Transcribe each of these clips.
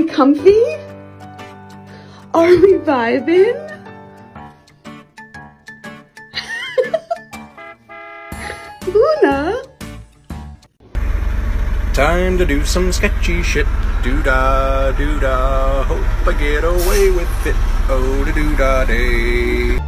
comfy? Are we vibing? Luna? Time to do some sketchy shit. Doo-dah, doo-dah, hope I get away with it. Oh, da doo-dah day.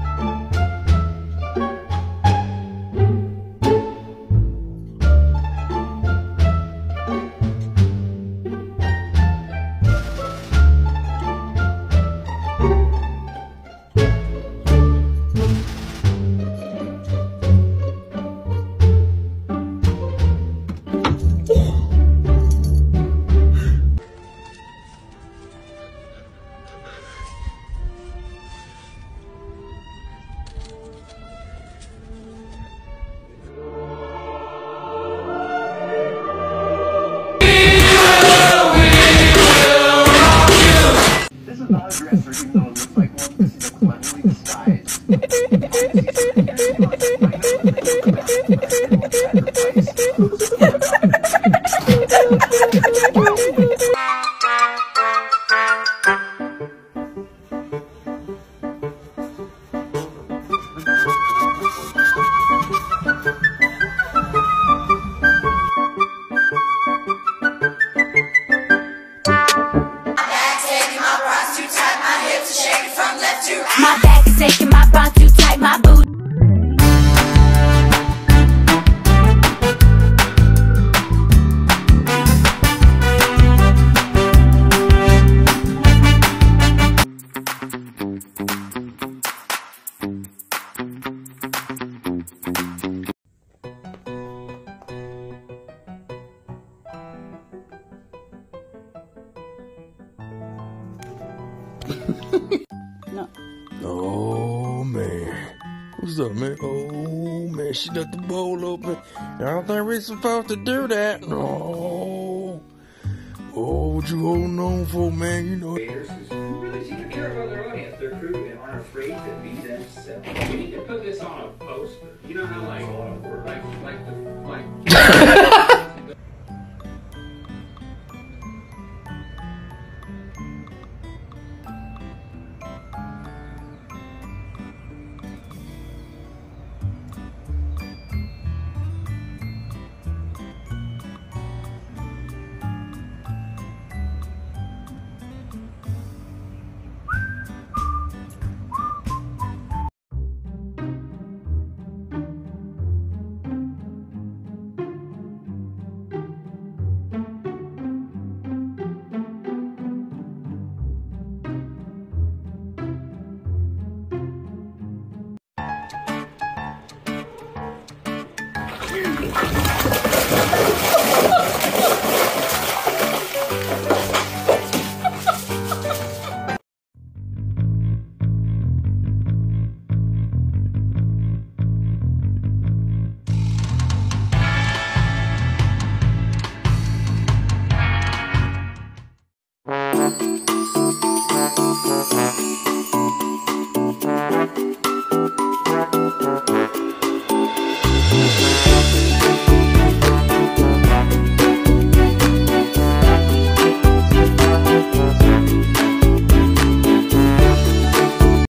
My back is aching, my bra too tight, my boot. No. Oh man, what's up, man? Oh man, she left the bowl open. I don't think we're supposed to do that. No. Oh, what you holding on for, man? You know. Who really seem to care about their audience, their crew, and aren't afraid to be themselves. We need to put this on a poster. You know how like.